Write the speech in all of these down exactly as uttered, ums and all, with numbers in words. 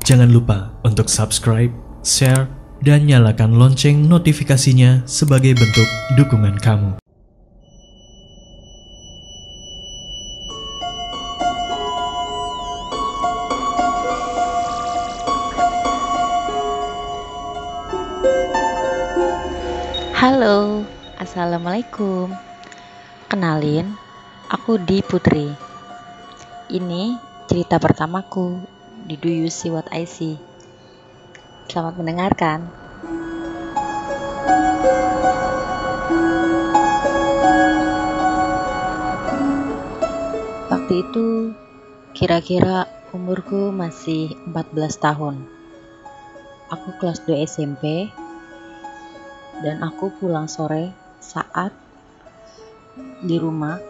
Jangan lupa untuk subscribe, share, dan nyalakan lonceng notifikasinya sebagai bentuk dukungan kamu. Halo, assalamualaikum. Kenalin, aku Di Putri. Ini cerita pertamaku di Do You See What I See. Selamat mendengarkan. Waktu itu kira-kira umurku masih empat belas tahun. Aku kelas dua S M P dan aku pulang sore saat di rumah.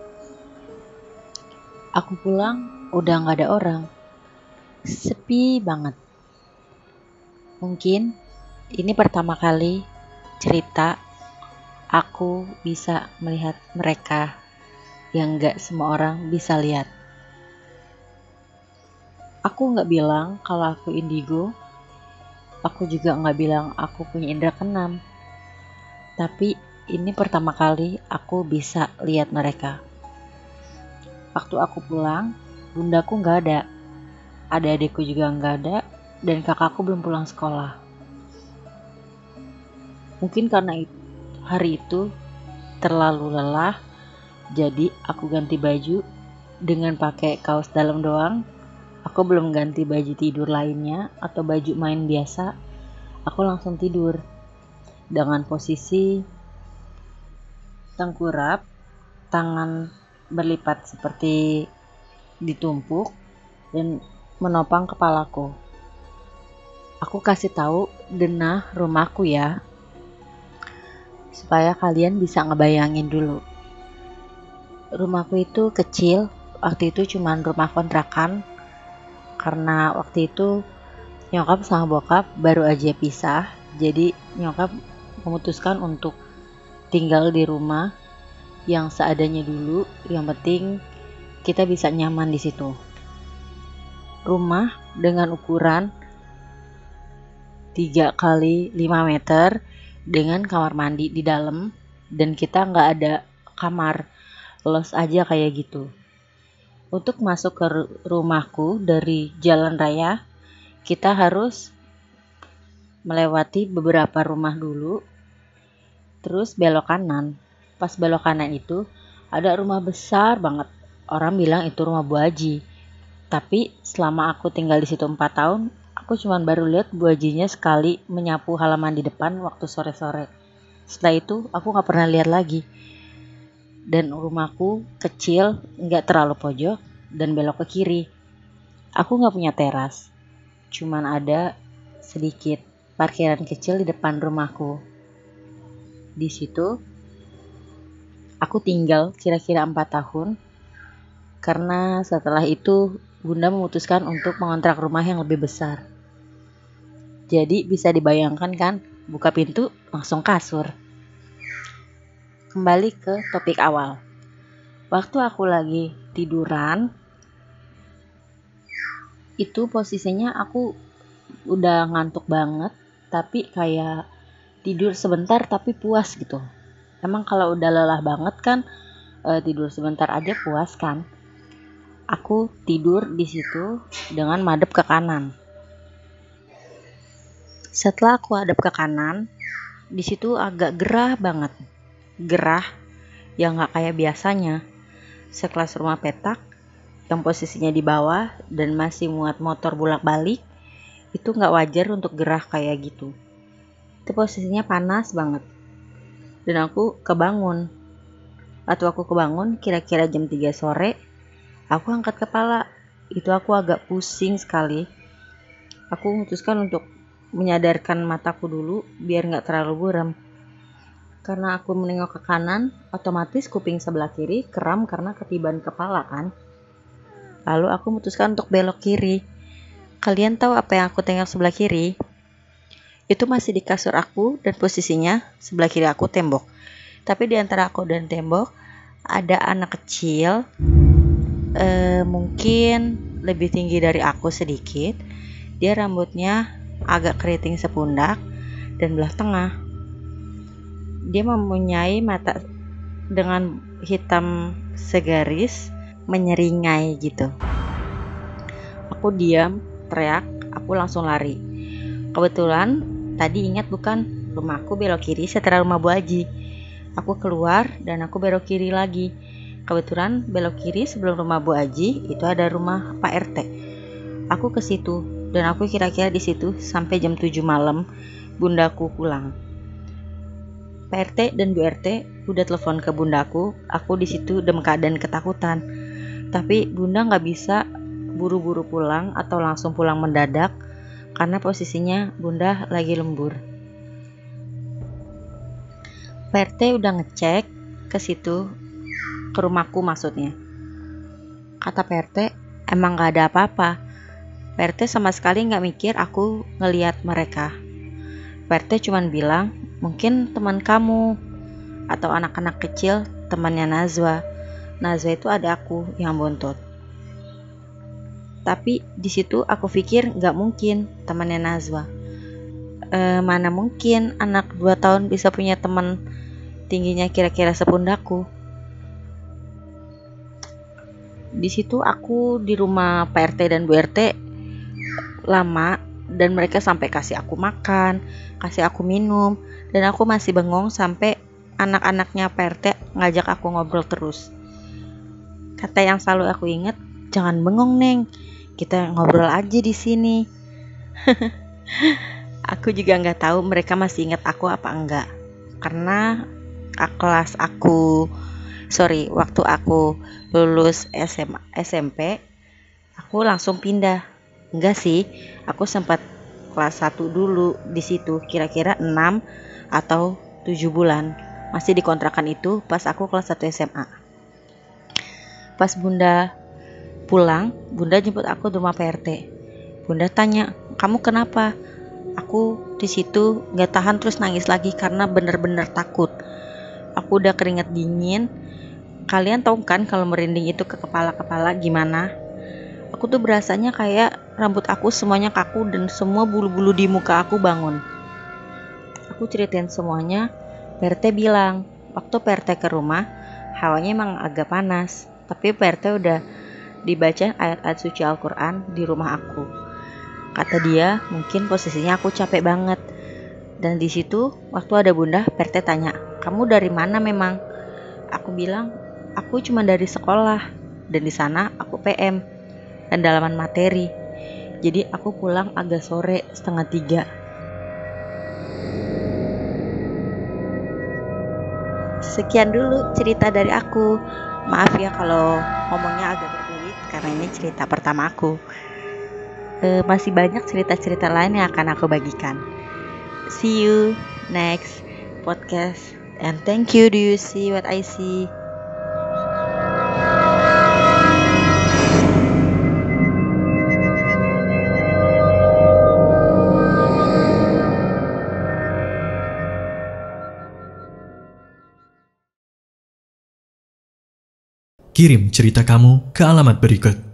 Aku pulang udah gak ada orang, sepi banget. Mungkin ini pertama kali cerita aku bisa melihat mereka yang gak semua orang bisa lihat. Aku gak bilang kalau aku indigo, aku juga gak bilang aku punya indera keenam. Tapi ini pertama kali aku bisa lihat mereka. Waktu aku pulang, bundaku gak ada, adik-adikku juga gak ada, dan kakakku belum pulang sekolah. Mungkin karena itu, hari itu terlalu lelah, jadi aku ganti baju dengan pakai kaos dalam doang. Aku belum ganti baju tidur lainnya atau baju main biasa. Aku langsung tidur dengan posisi tengkurap, tangan berlipat seperti ditumpuk dan menopang kepalaku. Aku kasih tahu denah rumahku ya, supaya kalian bisa ngebayangin dulu. Rumahku itu kecil, waktu itu cuman rumah kontrakan, karena waktu itu nyokap sama bokap baru aja pisah, jadi nyokap memutuskan untuk tinggal di rumah yang seadanya dulu, yang penting kita bisa nyaman di situ. Rumah dengan ukuran tiga kali lima meter dengan kamar mandi di dalam, dan kita nggak ada kamar, los aja kayak gitu. Untuk masuk ke rumahku dari jalan raya, kita harus melewati beberapa rumah dulu, terus belok kanan. Pas belok kanan itu ada rumah besar banget. Orang bilang itu rumah Bu Haji. Tapi selama aku tinggal di situ empat tahun, aku cuma baru lihat Bu Hajinya sekali menyapu halaman di depan waktu sore-sore. Setelah itu aku gak pernah lihat lagi. Dan rumahku kecil, gak terlalu pojok, dan belok ke kiri. Aku gak punya teras, cuman ada sedikit parkiran kecil di depan rumahku. Di situ aku tinggal kira-kira empat tahun, karena setelah itu bunda memutuskan untuk mengontrak rumah yang lebih besar. Jadi bisa dibayangkan kan, buka pintu langsung kasur. Kembali ke topik awal. Waktu aku lagi tiduran, itu posisinya aku udah ngantuk banget, tapi kayak tidur sebentar tapi puas gitu. Emang kalau udah lelah banget kan, e, tidur sebentar aja puas kan. Aku tidur di situ dengan madep ke kanan. Setelah aku hadap ke kanan, di situ agak gerah banget. Gerah yang gak kayak biasanya. Sekelas rumah petak yang posisinya di bawah dan masih muat motor bolak-balik, itu gak wajar untuk gerah kayak gitu. Itu posisinya panas banget. Dan aku kebangun. Waktu aku kebangun kira-kira jam tiga sore, aku angkat kepala. Itu aku agak pusing sekali. Aku memutuskan untuk menyadarkan mataku dulu biar gak terlalu buram. Karena aku menengok ke kanan, otomatis kuping sebelah kiri keram karena ketiban kepala kan. Lalu aku memutuskan untuk belok kiri. Kalian tahu apa yang aku tengok sebelah kiri? Itu masih di kasur aku dan posisinya sebelah kiri aku tembok. Tapi di antara aku dan tembok ada anak kecil, eh, mungkin lebih tinggi dari aku sedikit. Dia rambutnya agak keriting sepundak dan belah tengah. Dia mempunyai mata dengan hitam segaris, menyeringai gitu. Aku diam, teriak, aku langsung lari. Kebetulan tadi ingat bukan, rumahku belok kiri setelah rumah Bu Haji. Aku keluar dan aku belok kiri lagi. Kebetulan belok kiri sebelum rumah Bu Haji itu ada rumah Pak R T. Aku ke situ dan aku kira-kira di situ sampai jam tujuh malam bundaku pulang. Pak R T dan Bu R T udah telepon ke bundaku. Aku di situ dalam keadaan ketakutan. Tapi bunda nggak bisa buru-buru pulang atau langsung pulang mendadak karena posisinya bunda lagi lembur. Pak R T udah ngecek ke situ, ke rumahku maksudnya. Kata Pak R T, emang gak ada apa-apa. Pak R T sama sekali gak mikir aku ngeliat mereka. Pak R T cuman bilang, mungkin teman kamu atau anak-anak kecil temannya Nazwa. Nazwa itu ada aku yang bontot. Tapi di situ aku pikir gak mungkin temannya Nazwa. E, mana mungkin anak dua tahun bisa punya teman tingginya kira-kira sepundakku. Di situ aku di rumah Pak R T dan Bu R T lama dan mereka sampai kasih aku makan, kasih aku minum, dan aku masih bengong sampai anak-anaknya Pak R T ngajak aku ngobrol terus. Kata yang selalu aku ingat, jangan bengong Neng, kita ngobrol aja di sini. Aku juga nggak tahu mereka masih ingat aku apa enggak, karena kelas aku, sorry, waktu aku lulus S M A, S M P, aku langsung pindah. Enggak sih, aku sempat kelas satu dulu di situ, kira-kira enam atau tujuh bulan. Masih di kontrakan itu pas aku kelas satu S M A. Pas bunda pulang, bunda jemput aku di rumah Pak R T. Bunda tanya, kamu kenapa? Aku di situ nggak tahan terus nangis lagi karena bener-bener takut. Aku udah keringet dingin. Kalian tahu kan kalau merinding itu ke kepala-kepala gimana? Aku tuh berasanya kayak rambut aku semuanya kaku dan semua bulu-bulu di muka aku bangun. Aku ceritain semuanya. Pak R T bilang, waktu Pak R T ke rumah, hawanya emang agak panas. Tapi Pak R T udah dibaca ayat-ayat suci Al-Quran di rumah aku. Kata dia, mungkin posisinya aku capek banget. Dan di situ, waktu ada bunda, Pak R T tanya, kamu dari mana memang? Aku bilang, aku cuma dari sekolah. Dan di sana aku P M dan dalaman materi. Jadi aku pulang agak sore, setengah tiga. Sekian dulu cerita dari aku. Maaf ya kalau ngomongnya agak berbelit karena ini cerita pertama aku. E, masih banyak cerita-cerita lain yang akan aku bagikan. See you next podcast and thank you. Do you see what I see? Kirim cerita kamu ke alamat berikut.